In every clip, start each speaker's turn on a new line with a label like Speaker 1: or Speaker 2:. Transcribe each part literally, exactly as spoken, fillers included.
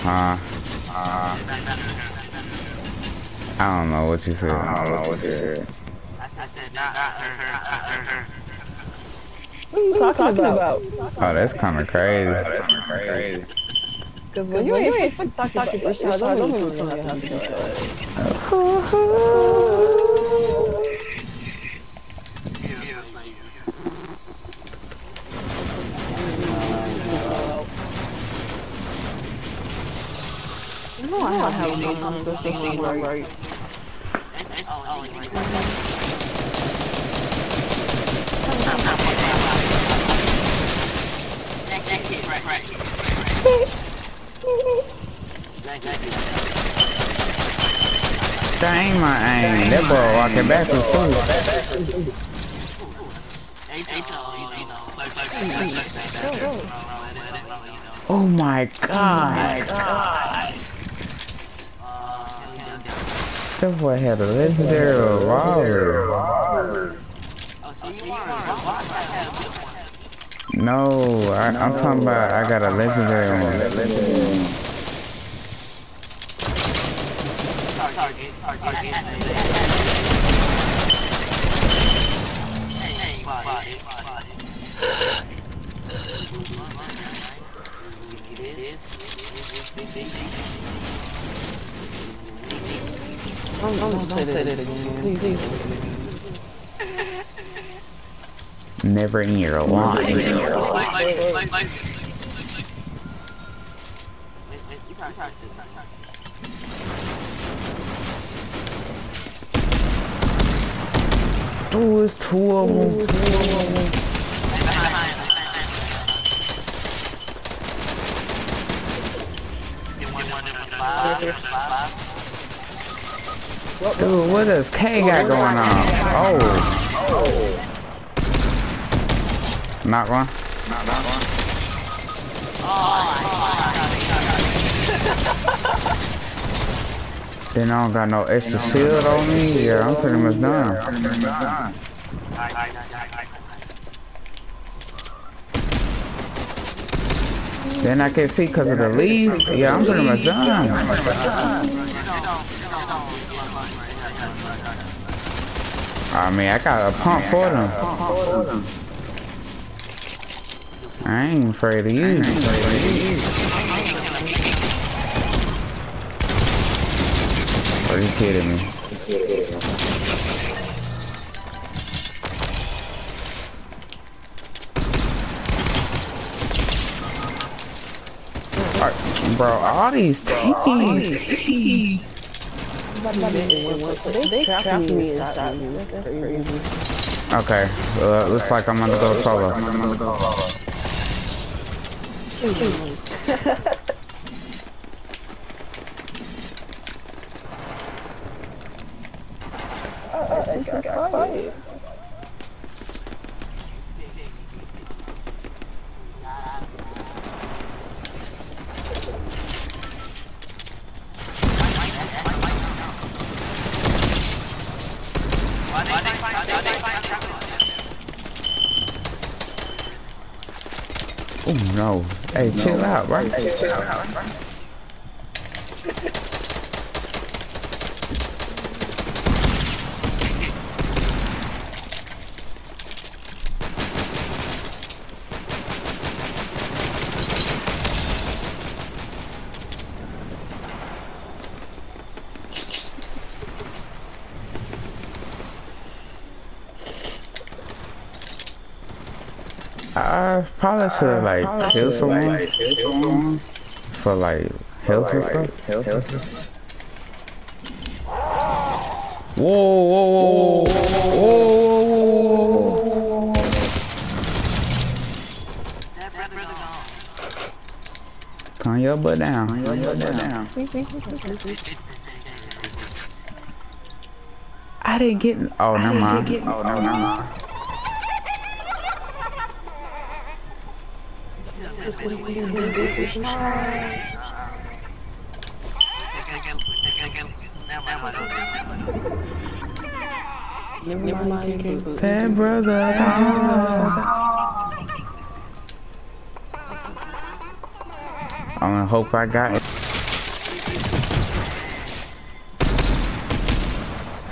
Speaker 1: huh. Uh, I don't know what you said. I don't know what you said.
Speaker 2: What are you talking, talking about?
Speaker 1: about? Oh, that's kind of crazy. Oh, that's kind of crazy.
Speaker 2: Because when you ain't talking about Rashad, don't even tell me how to do it. No, I don't have any conversation right.
Speaker 1: Dang my aim. That boy walking backwards too. Oh my god. That boy had a legendary revolver. No, I, I'm talking about I got a legendary one.
Speaker 2: Don't, don't, don't say that again. Please, please.
Speaker 1: Never in your life. Dude, it's two of them. Two of them. Dude, what does K got going on? Oh. Not one. Not that one. Then I don't got no extra shield on me. Yeah, I'm pretty much done. Then I can see because of the leaves. Yeah, I'm pretty much done. I mean, I got a pump for them. I ain't afraid of you. Are you kidding me? Right, bro, all these teams.
Speaker 2: They trapped me inside. That's crazy.
Speaker 1: Okay, uh, looks like I'm gonna go solo. Oh no. Hey, no. Chill out, right? Hey, chill out, right? I probably should like uh, kill someone like, someone for like health and stuff. Health and stuff. Whoa, whoa, whoa, whoa, whoa, whoa. Calm your butt down. Calm your butt down. I didn't get. Oh, never mind. Oh, never mind. Hey, brother. I'm gonna hope I got it.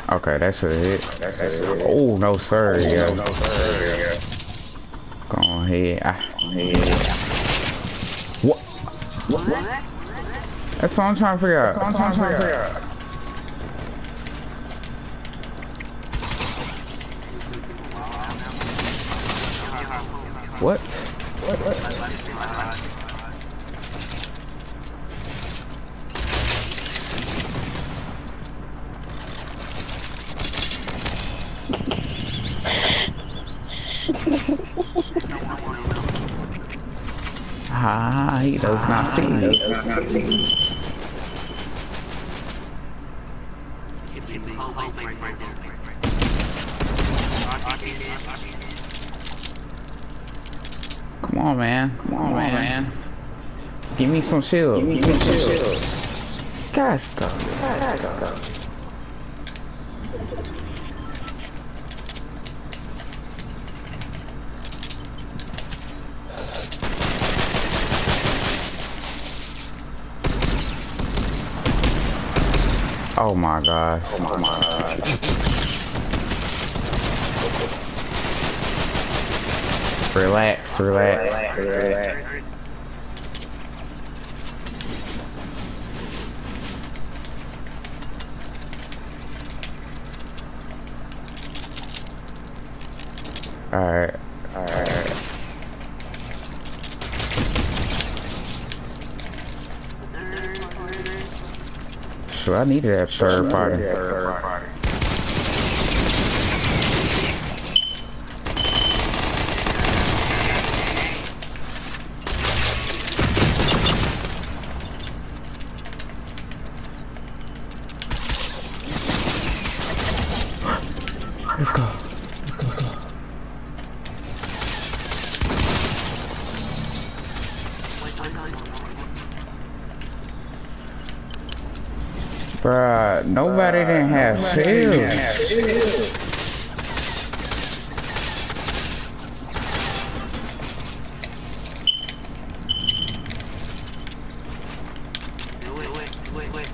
Speaker 1: Okay, that should hit. Oh no, sir. Yeah. No, sir. Yeah. Go ahead. Ah. What? What? That's what I'm trying to figure out. That's what I'm trying to figure out. What? What? What? Ah, he does not see me. Come on, man. Come on, man. man. Give me some shield. Give me some shield. God, stop. God, stop. Oh my gosh. Oh my gosh. Relax, relax, relax. Alright, alright. So I needed that third party. Let's go. Let's go. Let's go. Bruh, nobody Bruh, didn't have shields.
Speaker 3: Wait, wait, wait, wait.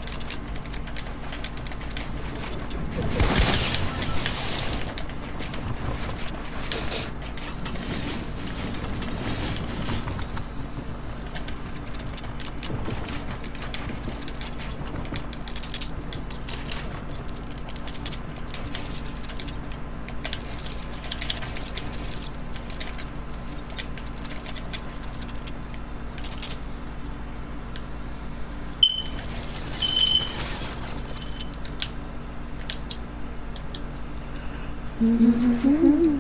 Speaker 2: Mm-hmm.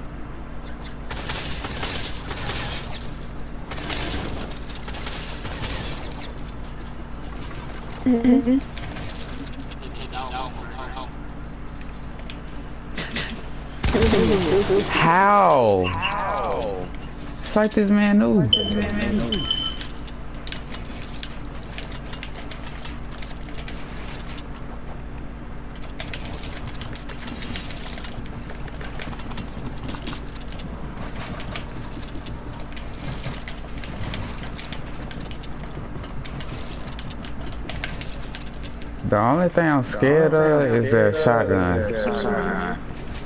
Speaker 2: Mm-hmm.
Speaker 1: How? How? It's like this man knew. The only thing I'm scared of is that shotgun.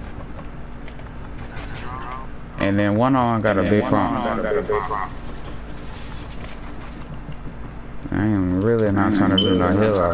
Speaker 1: And then one on got a big pump. I am really not trying to do no hero.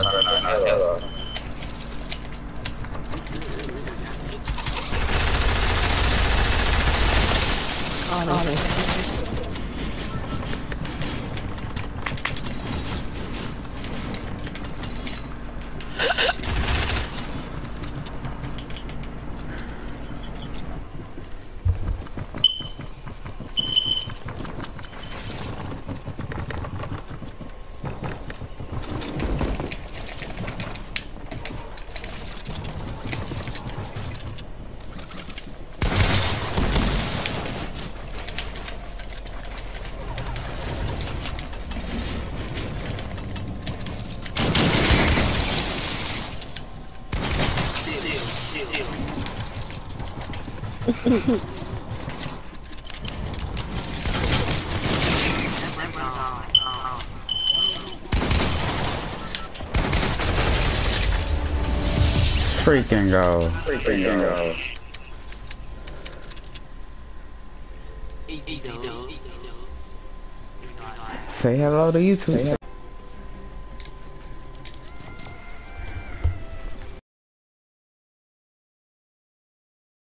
Speaker 1: freaking go. Freaking go. Say hello to YouTube.